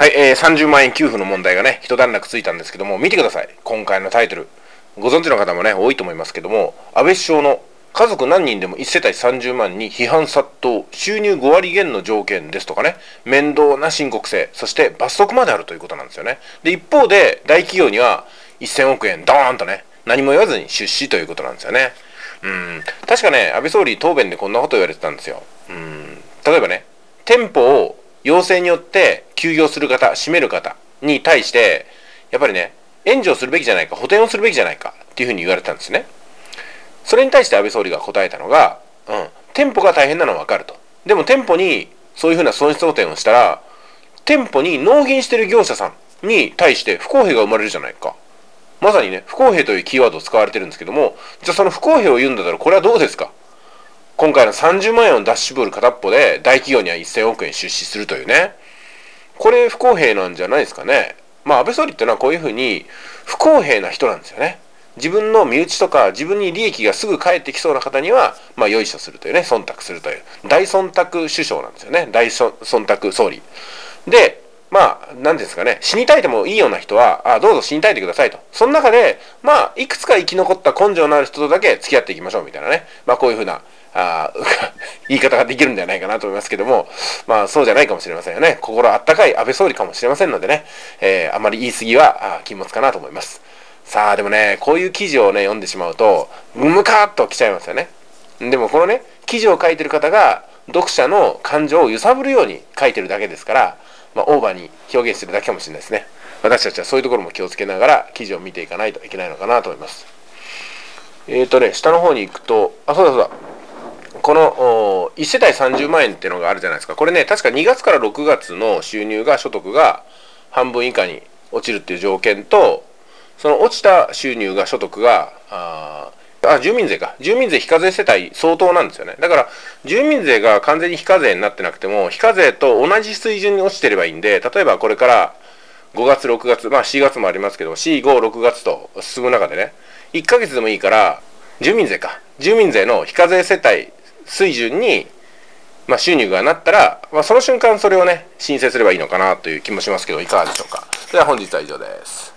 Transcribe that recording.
はい、30万円給付の問題がね、一段落ついたんですけども、見てください。今回のタイトル。ご存知の方もね、多いと思いますけども、安倍首相の家族何人でも1世帯30万に批判殺到、収入5割減の条件ですとかね、面倒な申告制、そして罰則まであるということなんですよね。で、一方で、大企業には1000億円ドーンとね、何も言わずに出資ということなんですよね。確かね、安倍総理答弁でこんなこと言われてたんですよ。例えばね、店舗を要請によって休業する方、閉める方に対して、やっぱりね、援助をするべきじゃないか、補填をするべきじゃないかっていうふうに言われたんですね。それに対して安倍総理が答えたのが、店舗が大変なのはわかると。でも店舗にそういうふうな損失補填をしたら、店舗に納品してる業者さんに対して不公平が生まれるじゃないか。まさにね、不公平というキーワードを使われてるんですけども、じゃあその不公平を言うんだったらこれはどうですか。今回の30万円を出し絞る片っぽで大企業には1000億円出資するというね。これ不公平なんじゃないですかね。安倍総理ってのはこういうふうに不公平な人なんですよね。自分の身内とか自分に利益がすぐ返ってきそうな方には、よいしょするというね、忖度するという。大忖度首相なんですよね。大忖度総理。で、何ですかね、死にたいでもいいような人は、どうぞ死にたいでくださいと。その中で、いくつか生き残った根性のある人とだけ付き合っていきましょうみたいなね。こういうふうな、言い方ができるんじゃないかなと思いますけども、そうじゃないかもしれませんよね。心あったかい安倍総理かもしれませんのでね、あまり言い過ぎは禁物かなと思います。さあ、でもね、こういう記事をね、読んでしまうと、ムカーッときちゃいますよね。でもこのね、記事を書いてる方が、読者の感情を揺さぶるように書いてるだけですから、オーバーに表現してるだけかもしれないですね。私たちはそういうところも気をつけながら記事を見ていかないといけないのかなと思います。下の方に行くと、そうだ。この1世帯30万円っていうのがあるじゃないですか。これね、確か2月から6月の収入が、所得が半分以下に落ちるっていう条件と、その落ちた収入が、所得が、住民税か。住民税非課税世帯相当なんですよね。だから、住民税が完全に非課税になってなくても、非課税と同じ水準に落ちてればいいんで、例えばこれから5月、6月、4月もありますけど、4、5、6月と進む中でね、1ヶ月でもいいから、住民税か。住民税の非課税世帯水準に、収入がなったら、その瞬間それをね、申請すればいいのかなという気もしますけど、いかがでしょうか。では本日は以上です。